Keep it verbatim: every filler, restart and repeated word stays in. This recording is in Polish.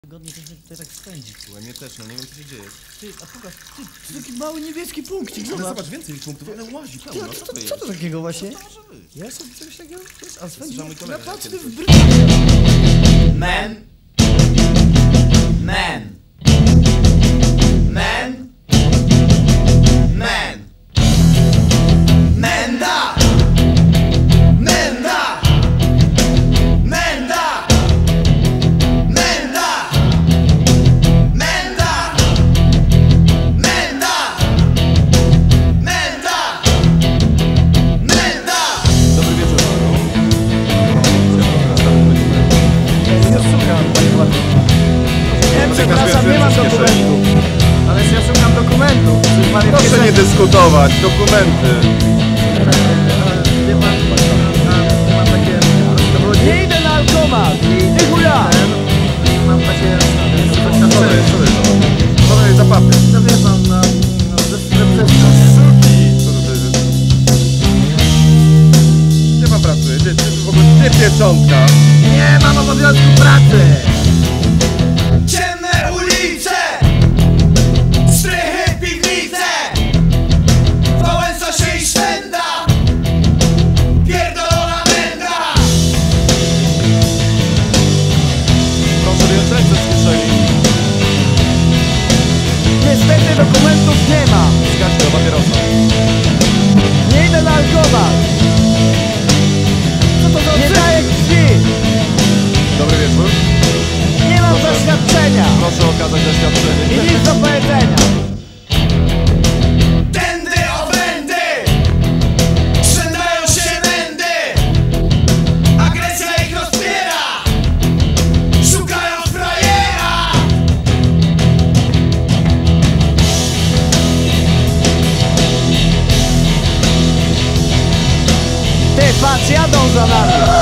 Tygodnie też mnie tutaj tak spędzi. Słuchaj, mnie też, no nie wiem co się dzieje. Ty, a pokaż, ty, to taki mały niebieski punkcik, Ale zobacz. zobacz, więcej punktów, ale łazi Ty, pełno, a co co, to to, co to jest? takiego właśnie? Co to może być? Jest sobie czegoś takiego? Jest? A spędzi Słyszał mój kolega naprawdę kiedyś. w br... Man. Man. Man. Man. Menda. Menda. Menda. Menda. Menda. Menda. Menda. Menda. Dobry wieczór panu. Ja szukam, panie Władku. Nie, przepraszam, nie mam dokumentów. Ale ja szukam dokumentów. Czy pan Proszę nie dyskutować, dokumenty. Wie pan, a, mam takie... Nie idę na alkomat! Ty chuja! Mam takie... Co to jest, co to jest? Co to jest za papy? No wie pan, no... No, ze Szuki! Co to jest? Gdzie pan pracuje? Gdzie, gdzie w ogóle? Gdzie pieczątka? Nie mam obowiązku pracy! Ciemne ulice, strychy, piwnice, Wałęsa się i szwenda, pierdolona menda. Proszę wyjąć ręce z kieszeni. Niestety dokumentów nie ma! Wskaźcie do papierosa. Nie idę na alkomat! Co to za... Nie daję krwi! Dobry wieczór. Nie mam Proszę. doświadczenia! Proszę okazać I doświadczenie. nic do powiedzenia! Tędy obędy, szwędają się mędy, agresja ich rozpiera, szukają frajera. Ty, patrz, jadą za nami!